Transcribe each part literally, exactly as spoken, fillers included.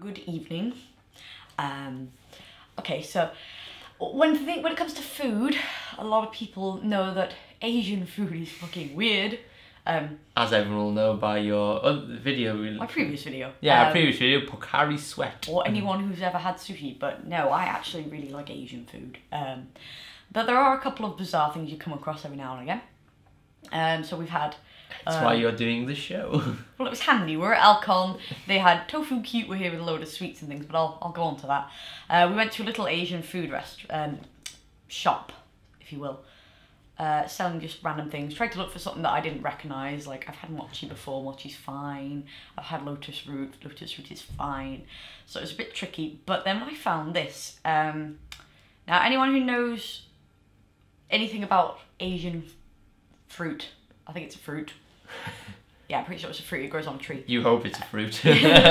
good evening. Um, okay, so when th when it comes to food, a lot of people know that Asian food is fucking weird. Um, As everyone will know by your other video. My previous video. Yeah, um, our previous video, Pocari Sweat. Or anyone who's ever had sushi, but no, I actually really like Asian food. Um, but there are a couple of bizarre things you come across every now and again. Um, so we've had... That's um, why you're doing the show. Well, it was handy. We were at Alcon. They had tofu cute. We're here with a load of sweets and things, but I'll, I'll go on to that. Uh, we went to a little Asian food rest um, shop, if you will. Uh, selling just random things. Tried to look for something that I didn't recognise. Like, I've had mochi before, mochi's fine. I've had lotus root, lotus root is fine. So it was a bit tricky. But then I found this. Um, now, anyone who knows anything about Asian fruit, I think it's a fruit. Yeah, I'm pretty sure it's a fruit. It grows on a tree. You hope it's a fruit.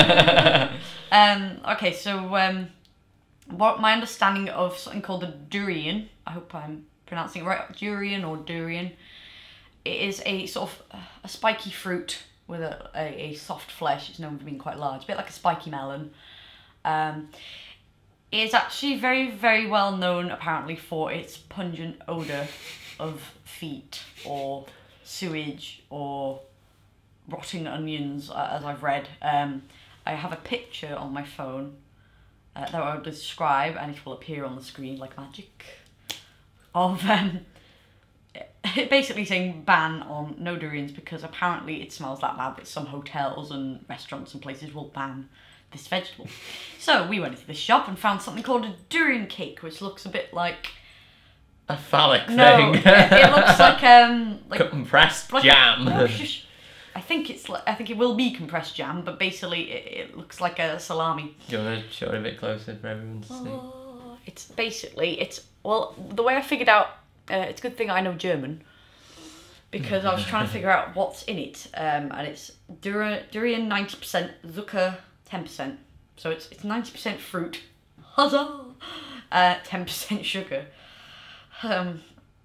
um, okay, so um, what my understanding of something called a durian, I hope I'm pronouncing it right, durian or durian. It is a sort of uh, a spiky fruit with a, a, a soft flesh. It's known for being quite large, a bit like a spiky melon. Um, it is actually very, very well known apparently for its pungent odour of feet or sewage or rotting onions, uh, as I've read. Um, I have a picture on my phone uh, that I will describe, and it will appear on the screen like magic. Of um, basically saying ban on no durians because apparently it smells that bad that some hotels and restaurants and places will ban this vegetable. So we went into the shop and found something called a durian cake, which looks a bit like a phallic no, thing. it, it looks like um like compressed like jam. A, I think it's I think it will be compressed jam, but basically it, it looks like a salami. Do you want to show it a bit closer for everyone to see? Oh, it's basically it's well the way I figured out. Uh, it's a good thing I know German because I was trying to figure out what's in it, um, and it's durian, durian ninety percent, Zucker ten percent. So it's it's ninety percent fruit, huzzah, uh, ten percent sugar. Um,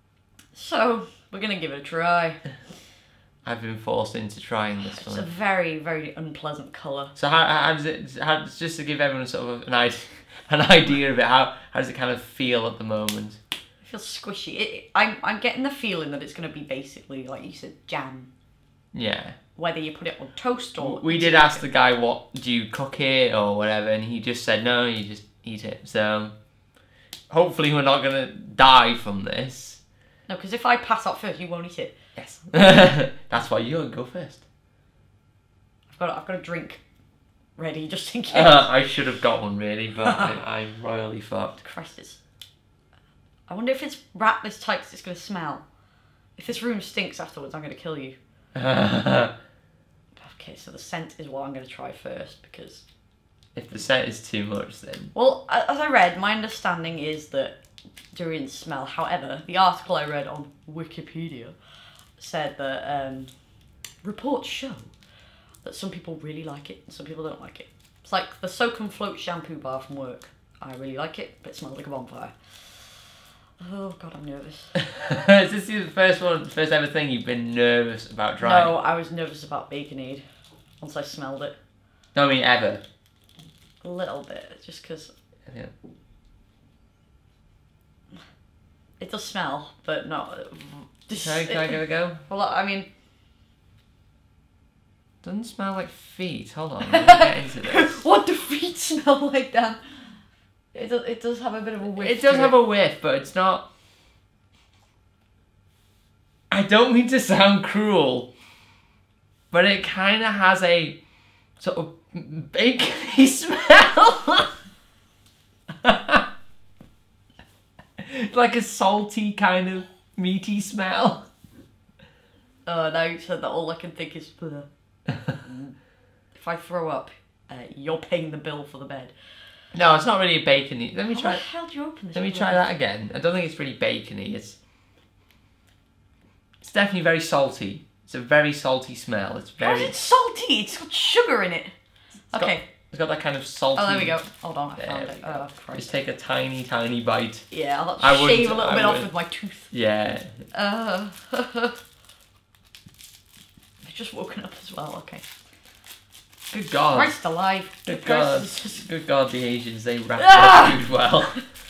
so we're gonna give it a try. I've been forced into trying this It's one. a very, very unpleasant colour. So how, how does it, how, just to give everyone sort of an idea, an idea of it, how, how does it kind of feel at the moment? It feels squishy. It, it, I'm, I'm getting the feeling that it's going to be basically, like you said, jam. Yeah. Whether you put it on toast or... We did ask the guy, what, do you cook it or whatever, and he just said, no, you just eat it. So hopefully we're not going to die from this. No, because if I pass out first, you won't eat it. Yes. That's why you go first. I've got, I've got a drink ready just in case. Uh, I should have got one really, but I, I'm royally fucked. Christ, it's... I wonder if it's wrapped this tight because it's going to smell. If this room stinks afterwards, I'm going to kill you. Okay, so the scent is what I'm going to try first because... If the scent is too much then... Well, as I read, my understanding is that durians smell. However, the article I read on Wikipedia said that um, reports show that some people really like it and some people don't like it. It's like the Soak and Float shampoo bar from work. I really like it, but it smells like a bonfire. Oh god, I'm nervous. Is this the first one, first ever thing you've been nervous about trying? No, I was nervous about Baconade once I smelled it. No, I mean ever. A little bit, just because... Yeah. It does smell, but not... Can I, can I give it a go? Well, I mean... Doesn't smell like feet. Hold on, let me get into this. What do feet smell like, Dan? It does, it does have a bit of a whiff. It does to have it. a whiff, but it's not... I don't mean to sound cruel, but it kind of has a sort of bacony smell. Like a salty kind of meaty smell. Oh, now you said that, all I can think is... If I throw up, uh, you're paying the bill for the bed. No, it's not really a bacony. Let me How try. the hell do you open this? Let me try that again. I don't think it's really bacony. It's it's definitely very salty. It's a very salty smell. It's very. How is it salty? It's got sugar in it. It's Okay. Got, it's got that kind of salty. Oh, there we go. Hold on, I There found we it. go. Oh, Christ. Just take a tiny, tiny bite. Yeah, I'll I have to shave wouldn't- a little I bit off wouldn't. with my tooth. Yeah. Uh, I've just woken up as well, okay. Good God. Christ alive. Good The God. Christ is just- Good God, the Asians, they wrap Ah! their food well.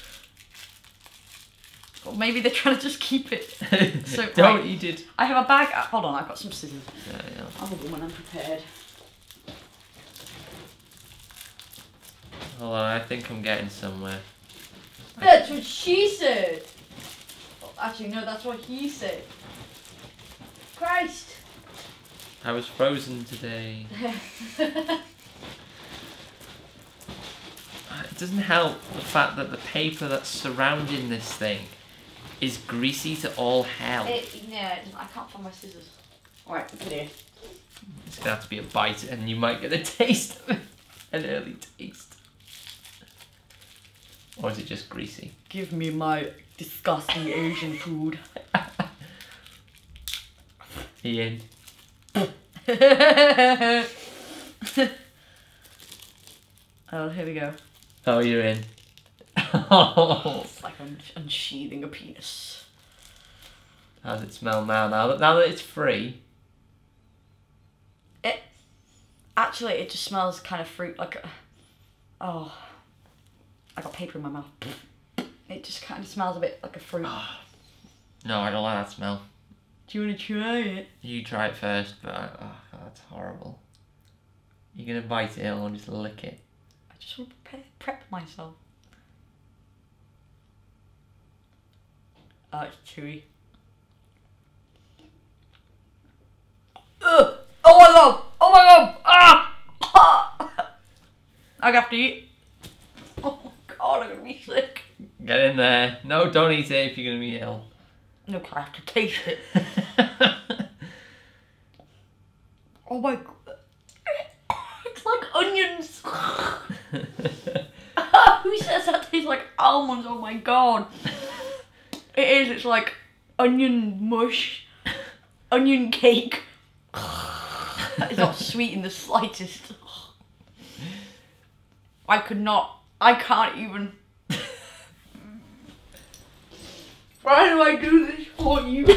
Or maybe they're trying to just keep it. So, Don't right. eat it. I have a bag. Uh, hold on, I've got some scissors. Yeah, yeah. I'm a woman, I'm prepared. Hold on, I think I'm getting somewhere. That's what she said. Oh, actually, no, that's what he said. Christ. I was frozen today. It doesn't help the fact that the paper that's surrounding this thing is greasy to all hell. It, yeah, I can't find my scissors. Alright, put it here. It's gonna have to be a bite and you might get a taste of it. An early taste. Or is it just greasy? Give me my disgusting Asian food. Ian. Oh, here we go. Oh, you're in. Oh. It's like I'm unsheathing a penis. How does it smell now? Now that, now that it's free. It actually, it just smells kind of fruit, like a, oh, I got paper in my mouth. It just kind of smells a bit like a fruit. No, I don't like that smell. Do you want to try it? You try it first, but I, oh, God, that's horrible. You're gonna bite it or just lick it? I just want to prepare, prep myself. Oh, it's chewy. Ugh! Oh my god! Oh my god! Ah! ah! I have to eat. Oh my god, I'm gonna be sick. Get in there. No, don't eat it if you're gonna be ill. Look, I have to taste it. Oh my god. It's like onions. Who says that tastes like almonds? Oh my god. It is, it's like onion mush. Onion cake. It's not sweet in the slightest. I could not. I can't even. Why do I do this for you?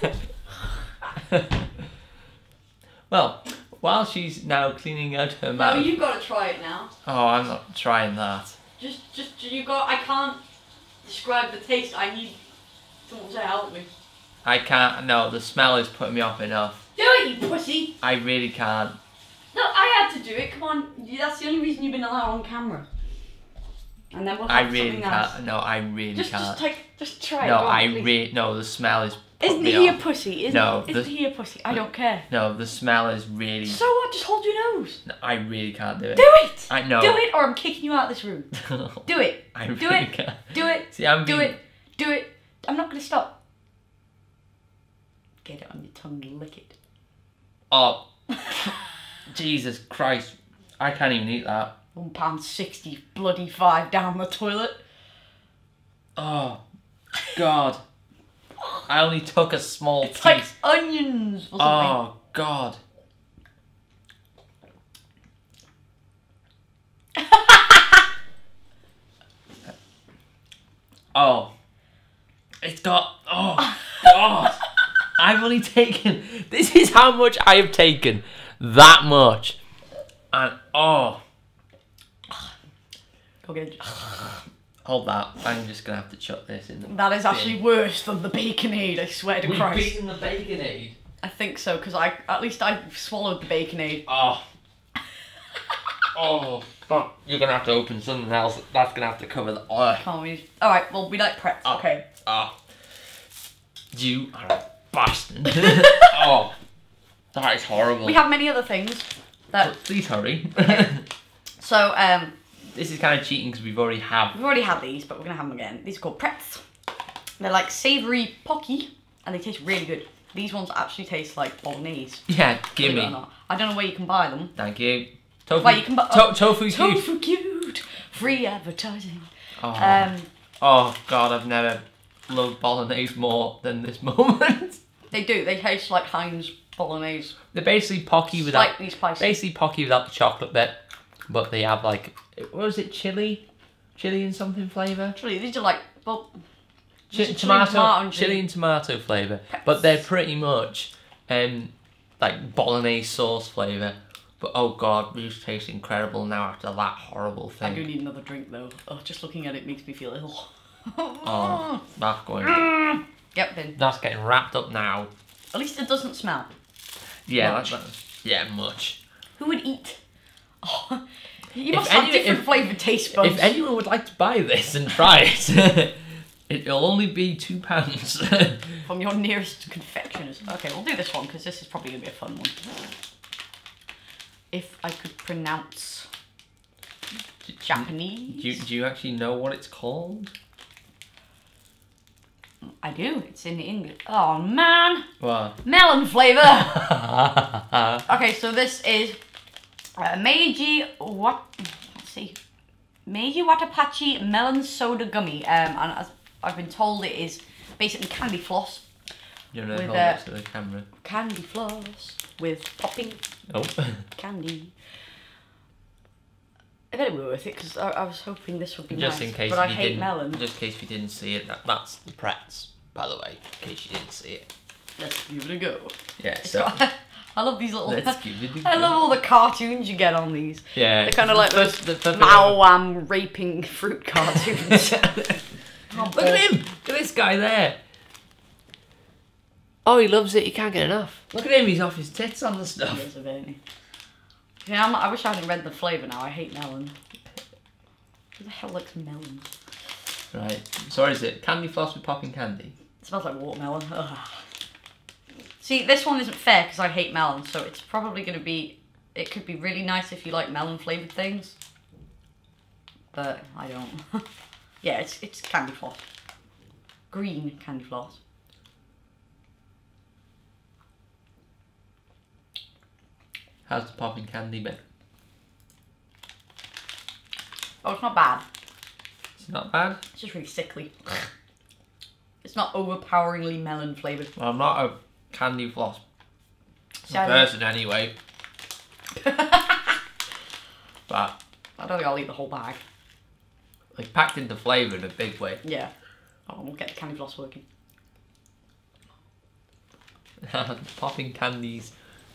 Well, while she's now cleaning out her mouth. No, you gotta try it now. Oh, I'm not trying that. Just, just, you got. I can't describe the taste. I need someone to help me. I can't. No, the smell is putting me off enough. Do it, you pussy. I really can't. No, I had to do it. Come on, that's the only reason you've been allowed on camera. And then we'll have I really something can't. else. No, I really Just, can't. just take, just try it. no, Go on, I please. really. No, the smell is. put Isn't me he a off. pussy? Isn't, No, isn't the- he a pussy? I don't care. No, the smell is really. So what? Just hold your nose. No, I really can't do it. Do it. I know. Do it, or I'm kicking you out of this room. Do it. I Do really it. can't. Do it. See, I'm Do being- it. Do it. I'm not gonna stop. Get it on your tongue and lick it. Oh, Jesus Christ! I can't even eat that. One pound sixty, bloody five down the toilet. Oh, God! I only took a small It's piece. like onions or something. Oh God! Oh, it's got. Oh God! I've only taken. This is how much I have taken. That much, and oh. Go get it. Hold that. I'm just gonna have to chuck this in the. That is actually bin. worse than the Baconade, I swear to We've Christ. beaten the Baconade. I think so, because I at least I swallowed the Baconade. Oh. Oh, fuck. You're gonna have to open something else. That's gonna have to cover the. Oh. Can't we? Alright, well, we like preps, Oh. okay. Oh. You are a bastard. Oh. That is horrible. We have many other things that. Please hurry. So, um, This is kind of cheating because we've already have. we've already had these, but we're gonna have them again. These are called preps. They're like savoury pocky, and they taste really good. These ones actually taste like bolognese. Yeah, believe it or gimme. not. I don't know where you can buy them. Thank you. Tofu. Wait, you can buy to- tofu cute. Tofu cute. Free advertising. Oh. Um, Oh God, I've never loved bolognese more than this moment. they do. They taste like Heinz bolognese. They're basically pocky without. Slightly spicy. Basically pocky without the chocolate bit, but they have like, what was it, chili, chili and something flavour, Actually, these are like well, Ch- just chili, tomato, tomato and chili chili. and tomato flavour, but they're pretty much um like bolognese sauce flavour, But oh god, these taste incredible now after that horrible thing. I do need another drink though. Oh, just looking at it makes me feel ill. Oh, that's going. Yep, then. That's getting wrapped up now. At least it doesn't smell. Yeah, much. That's, that's, yeah, much. Who would eat? Oh, you If must have any- different if- flavoured taste buds. If anyone would like to buy this and try it, it'll only be two pounds. From your nearest confectioners. Okay, we'll do this one because this is probably going to be a fun one. If I could pronounce Japanese. Do you, do you actually know what it's called? I do. It's in English. Oh, man. What? Melon flavour. Okay, so this is uh, Meiji what? Let's see. Meiji Watapachi Melon Soda Gummy. Um, and as I've been told, it is basically candy floss. You know, With, hold uh, it to the camera. Candy floss with popping Oh. candy. I bet it would be worth it because I, I was hoping this would be Just nice. in case but I you hate didn't, melon. just in case you didn't see it, that, that's the Pretz, by the way, in case you didn't see it. Let's give it a go. Yeah, so I love these little. let's give it a I go. love all the cartoons you get on these. Yeah, They're kind of like those the, the, the, Mao raping fruit cartoons. Oh, look at him! Look at this guy there. Oh, he loves it. He can't get enough. Look at him. He's off his tits on the stuff. Yes, a bit. Yeah, I'm, I wish I hadn't read the flavour now. I hate melon. Who the hell likes melon? Right. So what is it? Candy floss with popping candy. It smells like watermelon. Ugh. See, this one isn't fair because I hate melon, so it's probably going to be... It could be really nice if you like melon flavoured things. But I don't. Yeah, it's, it's candy floss. Green candy floss. How's the popping candy bit? Oh, it's not bad. It's not bad. It's just really sickly. It's not overpoweringly melon flavoured. Well, I'm not a candy floss So- person anyway. But I don't think I'll eat the whole bag. like packed into flavour in a big way. Yeah. Oh, we'll get the candy floss working. Popping candies.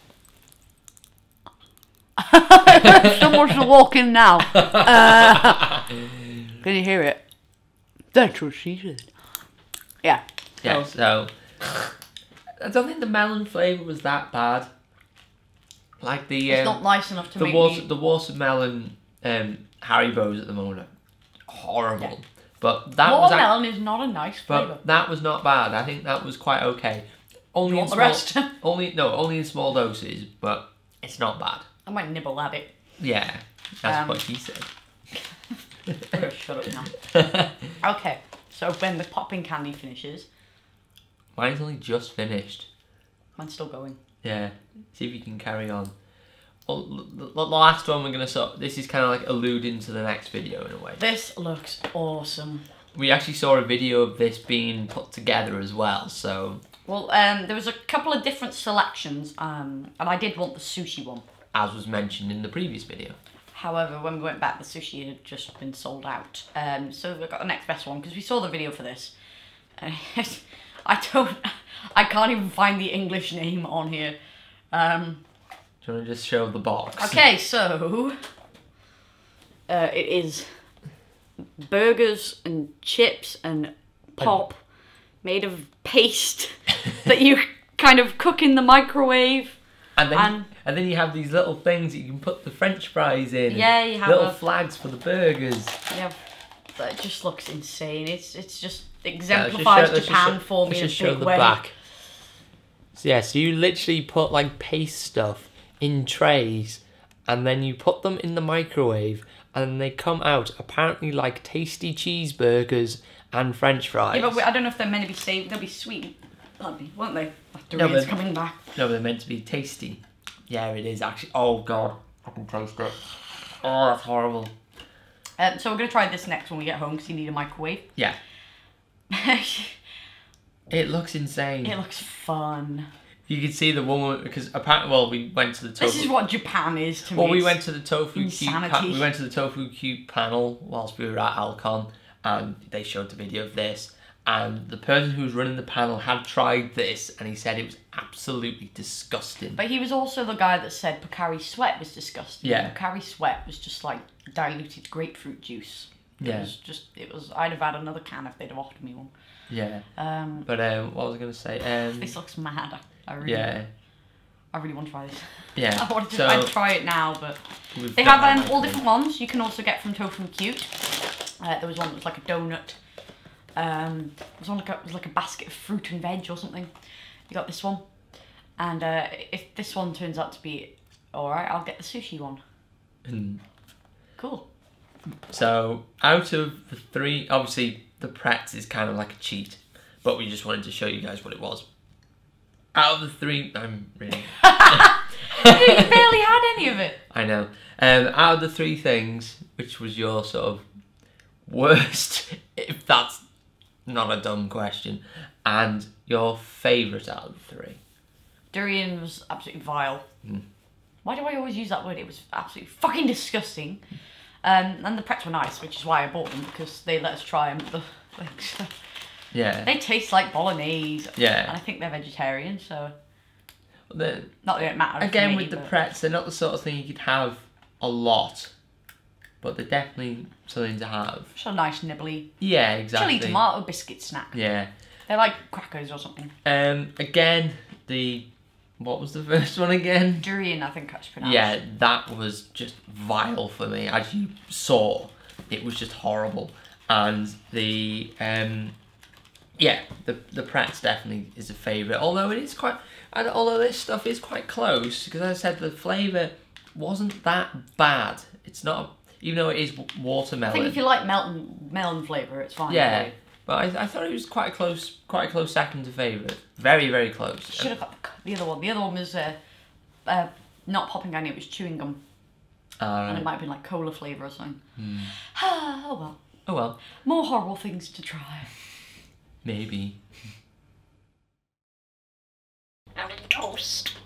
Someone's walking now. Uh, can you hear it? That's what she said. Yeah. Yeah, So, so I don't think the melon flavour was that bad. Like the it's um, not nice enough to the make water me... the watermelon um, Haribos at the moment are horrible. Yeah. But that was ac- Watermelon is not a nice flavour. but that was not bad. I think that was quite okay. Only You in want the small, rest? only no, only in small doses, but it's not bad. I might nibble at it. Yeah, that's Um, what he said. I'm gonna shut up now. Okay, so when the popping candy finishes, Mine's only just finished. mine's still going. Yeah, see if you can carry on. Well, the, the last one we're gonna sort. This is kind of like alluding to the next video in a way. This looks awesome. We actually saw a video of this being put together as well. So Well, um, there was a couple of different selections, um, and I did want the sushi one. as was mentioned in the previous video. However, when we went back, the sushi had just been sold out. Um, so we got the next best one because we saw the video for this. Uh, I don't, I can't even find the English name on here. Um, Do you want to just show the box? okay, so uh, it is burgers and chips and pop made of paste that you kind of cook in the microwave. And then, And- and then you have these little things that you can put the French fries in. and Yeah, you have little a- flags for the burgers. Yeah, that just looks insane. It's it's just Yeah, let's just exemplifies show- let's just Japan show- for me let's in a just show big the way. back. So yeah, so you literally put like paste stuff in trays, and then you put them in the microwave, and they come out apparently like tasty cheeseburgers and French fries. Yeah, but we, I don't know if they're meant to be saved. They'll be sweet, won't they? Won't they? After No, Durian's but- coming back. No, they're meant to be tasty. Yeah, it is actually. Oh god, I can taste it. Oh, that's horrible. Um, so we're gonna try this next when we get home because you need a microwave. Yeah, It it looks insane. looks fun. You can see the woman because apparently, well, we went to the tofu. This is what Japan is to me. Well, we It's- went to the tofu cube. Pa- insanity. we went to the tofu cube panel whilst we were at Alcon, and they showed the video of this. And the person who was running the panel had tried this, and he said it was absolutely disgusting. But he was also the guy that said Pocari Sweat was disgusting. Yeah. Pocari Sweat was just like diluted grapefruit juice. It Yeah. was just, it was, I'd have had another can if they'd have offered me one. Yeah. Um, But um, what was I going to say? Um, this looks mad. I, I really, yeah. I really want to try this. Yeah. I wanted to, So, I'd try it now, but we've they got have that um, all microwave. different ones. You can also get from Tofu and Cute. Uh, there was one that was like a donut. Um, there was one like a, it was like a basket of fruit and veg or something. You got this one, and uh, if this one turns out to be all right, I'll get the sushi one. And Cool. so, out of the three, obviously the Pretz is kind of like a cheat, but we just wanted to show you guys what it was. Out of the three, I'm really... You barely had any of it. I know. Um, out of the three things, which was your sort of worst, if that's not a dumb question, and your favourite out of the three? Durian was absolutely vile. Mm. Why do I always use that word? It was absolutely fucking disgusting. Um, and the Pretz were nice, which is why I bought them, because they let us try them. The, like, so Yeah. they taste like bolognese. Yeah. And I think they're vegetarian, so The, not that it matters. again, me, with the but... Pretz, they're not the sort of thing you could have a lot, but they're definitely something to have. Just a nice nibbly Yeah, exactly. chili tomato biscuit snack. Yeah. They're like crackers or something. Um. Again, the what was the first one again? Durian, I think that's pronounced. Yeah, that was just vile for me. As you saw, it was just horrible. And the um, yeah, the the Pretz definitely is a favourite. Although it is quite, and although this stuff is quite close, because as I said, the flavour wasn't that bad. It's not, even though it is w- watermelon. I think if you like melon melon flavour, it's fine. Yeah, but I, I thought it was quite a close, quite a close second to favourite. Very, very close. Should have got the other one. The other one was uh, uh, not popping gum, it was chewing gum. All And it right. might have been like cola flavour or something. Hmm. oh well. Oh well, More horrible things to try. maybe. I'm in toast.